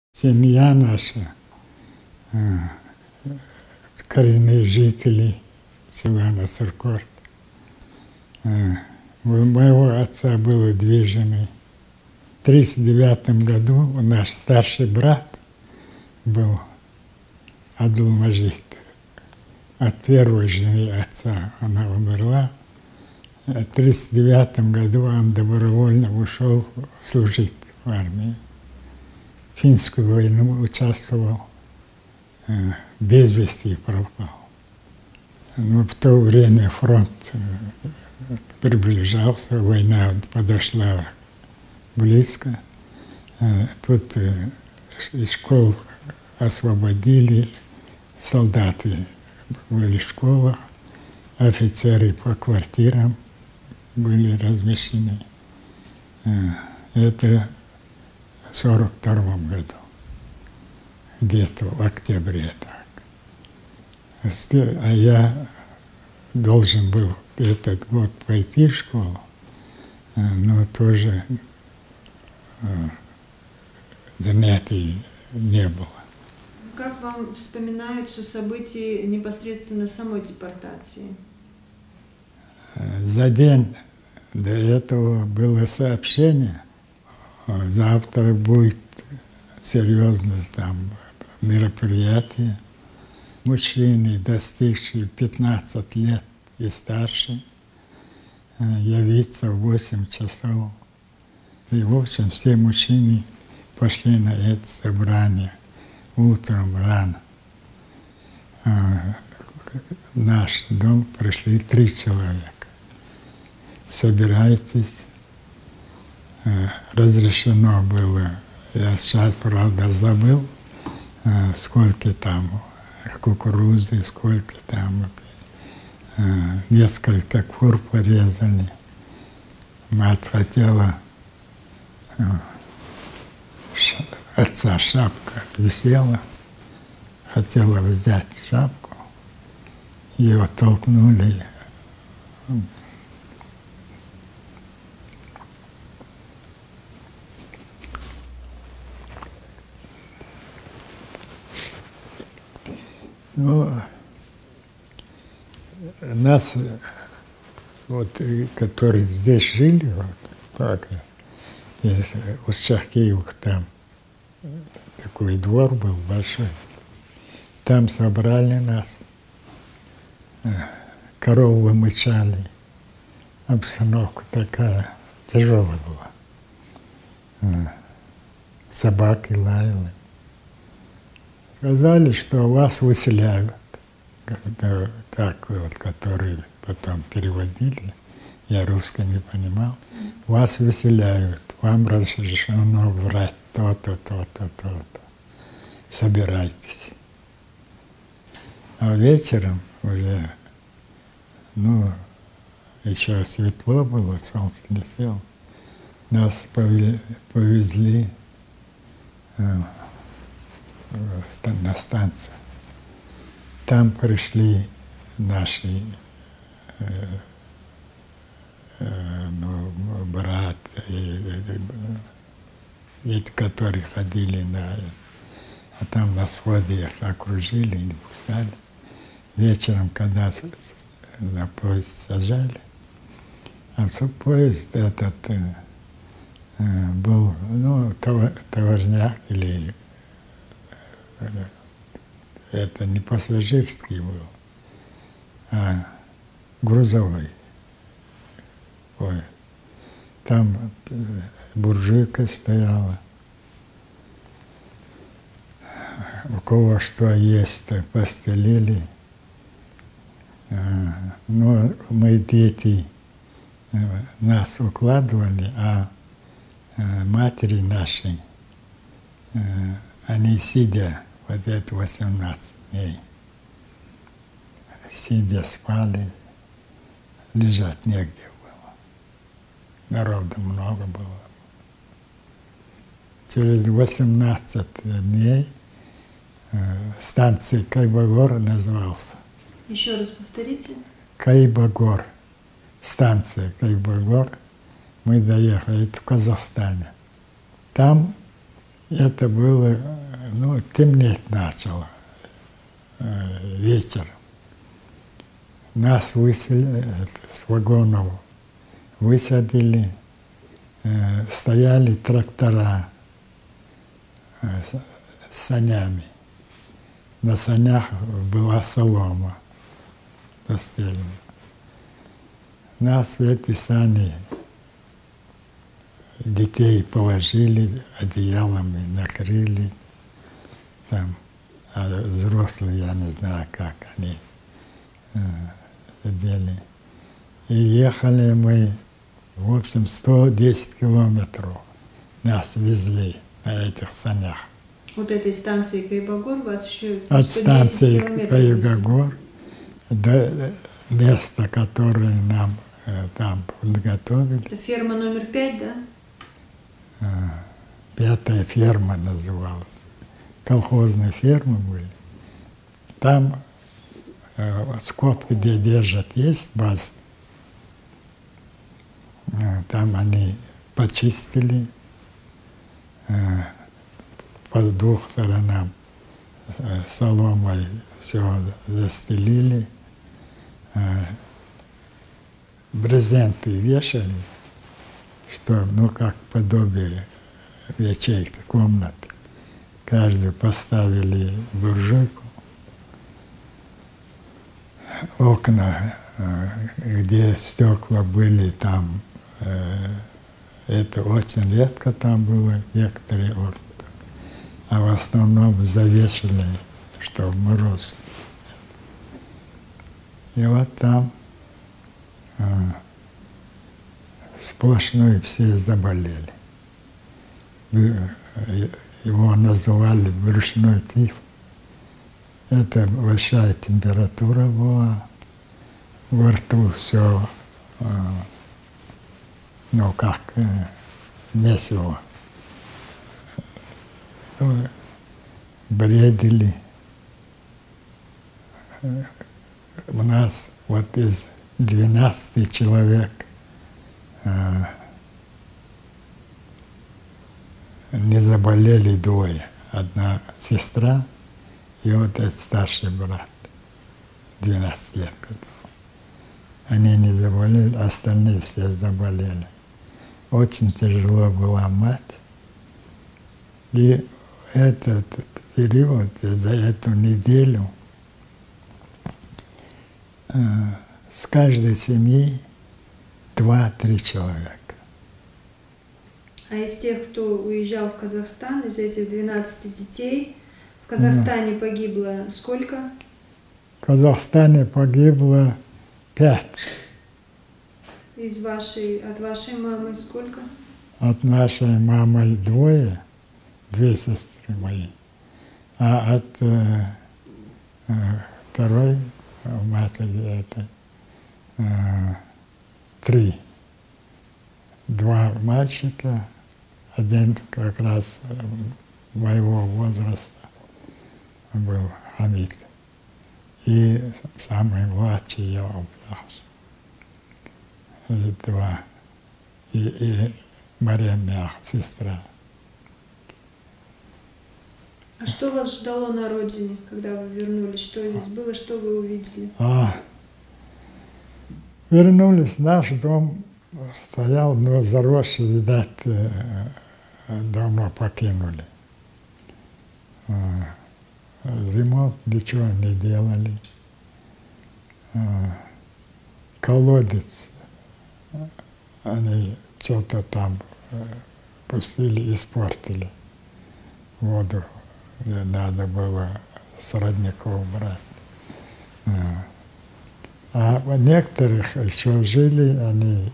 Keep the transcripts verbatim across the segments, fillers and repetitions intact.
Семья наша, коренные жители села Насыркорт. У моего отца было две жены. В тридцать девятом году наш старший брат был Абдулмаджид. От первой жены отца она умерла. В тридцать девятом году он добровольно ушел служить в армии. В финскую войну участвовал, без вести пропал. Но в то время фронт приближался, война подошла близко. Тут из школ освободили, солдаты были в школах, офицеры по квартирам были размещены. Это в сорок втором году, где-то в октябре так. А я должен был этот год пойти в школу, но тоже занятий не было. Как вам вспоминаются события непосредственно самой депортации? За день до этого было сообщение, завтра будет серьезное там мероприятие. Мужчины, достигшие пятнадцати лет и старше, явиться в восемь часов. И, в общем, все мужчины пошли на это собрание утром рано. В наш дом пришли три человека. Собирайтесь. Разрешено было, я сейчас, правда, забыл, сколько там кукурузы, сколько там, несколько кур порезали. Мать хотела, отца шапка висела, хотела взять шапку, ее толкнули. Ну, нас, вот, которые здесь жили, вот, так, у Шахкиевых там такой двор был большой, там собрали нас, коровы мычали, обстановка такая тяжелая была, собаки лаяли. Сказали, что вас выселяют, так вот, которые потом переводили, я русский не понимал, вас выселяют, вам разрешено врать то-то, то-то, то-то, собирайтесь. А вечером уже, ну, еще светло было, солнце не село, нас повезли на станцию. Там пришли наши э, э, ну, брат, и, и, и, которые ходили на... А там на своде их окружили и не пускали. Вечером, когда на поезд сажали, а поезд этот э, был, ну, товарняк или... Это не пассажирский был, а грузовой. Ой. Там буржуйка стояла. У кого что есть, постелили. Но мы, дети, нас укладывали, а матери наши, они сидя, вот это восемнадцать дней, сидя спали, лежать негде было. Народа много было. Через восемнадцать дней э, станция Кайбагор назывался. Еще раз повторите. Кайбагор. Станция Кайбагор. Мы доехали, это в Казахстане. Там это было ну, темнеть начало э, вечером. Нас высадили, с вагонов высадили, э, стояли трактора э, с, с санями. На санях была солома постелена. Нас в эти сани детей положили, одеялами накрыли, там, а взрослые, я не знаю, как они э, сидели. И ехали мы, в общем, сто десять километров нас везли на этих санях. От этой станции Кайбагор вас еще От сто десять станции километров Кайбагор до места, которое нам э, там подготовили. Это ферма номер пять, да? Э, пятая ферма называлась. Колхозные фермы были. Там э, скот, где держат, есть база. Э, там они почистили, э, по двух сторонам э, соломой все застелили, э, брезенты вешали, что, ну, как подобие ячейки, комнаты. Каждую поставили буржуйку, окна, э, где стекла были, там, э, это очень редко там было, некоторые окна. А в основном завешенные, что в мороз. И вот там э, сплошной все заболели. Его называли брюшной тиф. Это большая температура была. Во рту все, э, ну как, э, месиво. Бредили. У нас вот из двенадцати человек э, не заболели двое. Одна сестра и вот этот старший брат, двенадцать лет. Они не заболели, остальные все заболели. Очень тяжело была мать. И этот период, за эту неделю, э, с каждой семьи два-три человека. А из тех, кто уезжал в Казахстан, из этих двенадцати детей, в Казахстане mm. погибло сколько? В Казахстане погибло пять. Из вашей, от вашей мамы сколько? От нашей мамы двое. Две сестры мои, а от э, э, второй матери это э, три. Два мальчика, один как раз моего возраста был Хамид, и самый младший я Убляш. Два. И, и Мария Мях, сестра. А что вас ждало на родине, когда вы вернулись? Что здесь было, что вы увидели? А, вернулись, наш дом стоял, но заросший, видать, давно покинули. Ремонт ничего не делали. Колодец они что-то там пустили, испортили воду. Надо было с родников брать. А некоторых еще жили, они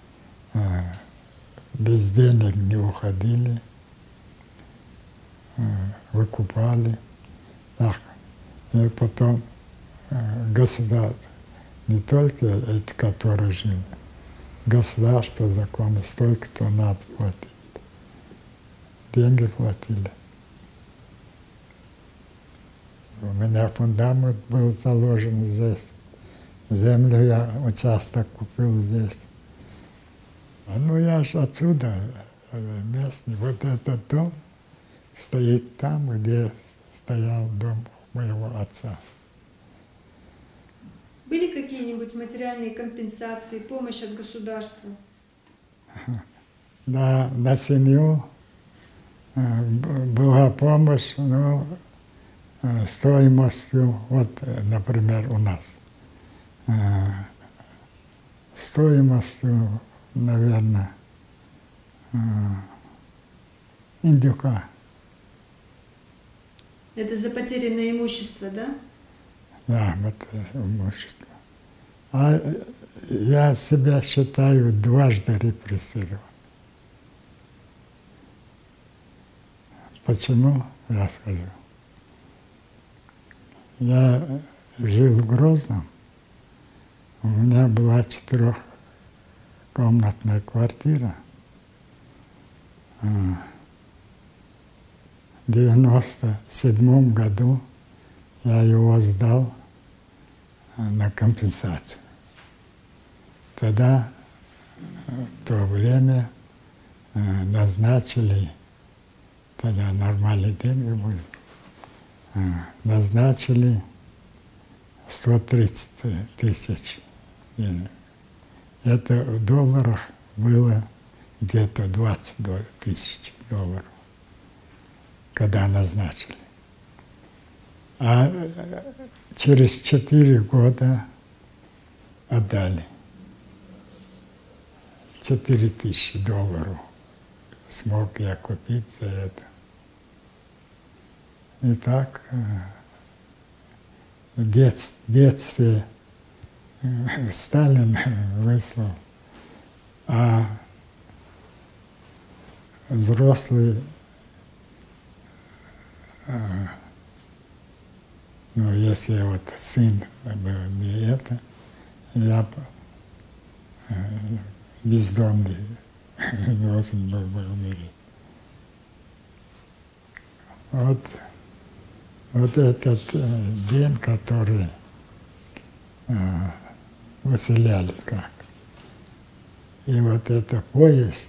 без денег не уходили, выкупали. Так. И потом государство, не только эти, которые жили, государство законы, столько-то надо платить. Деньги платили. У меня фундамент был заложен здесь. Землю я участок купил здесь. Ну я ж отсюда, местный. Вот этот дом, стоит там, где стоял дом моего отца. Были какие-нибудь материальные компенсации, помощь от государства? На, на семью э, была помощь, ну, э, стоимостью, вот, э, например, у нас, э, стоимостью, наверное, э, индюка. Это за потерянное имущество, да? Да, вот имущество. А я себя считаю дважды репрессирован. Почему? Я скажу. Я жил в Грозном, у меня была четырехкомнатная квартира. В девяносто седьмом году я его сдал на компенсацию. Тогда, в то время, назначили, тогда нормальный деньги были, назначили сто тридцать тысяч денег. Это в долларах было где-то двадцать тысяч долларов, когда назначили. А через четыре года отдали. Четыре тысячи долларов смог я купить за это. И так в детстве, детстве Сталин выслал, а взрослый, ну, если вот сын был не это, я бездомный должен был бы умереть. Вот, вот этот день, который э, выселяли как. И вот эта повесть,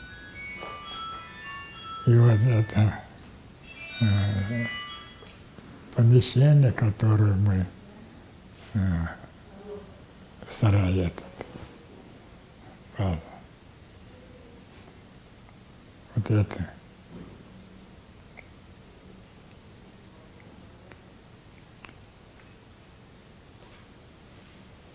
и вот это э, помещение, которое мы э, в сарае этот, вот это.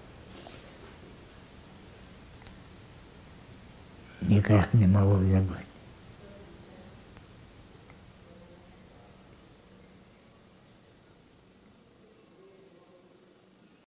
Никак не могу забыть.